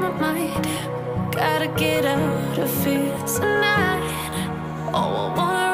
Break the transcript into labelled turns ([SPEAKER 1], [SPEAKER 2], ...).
[SPEAKER 1] my mind. Gotta get out of here tonight. Oh, I want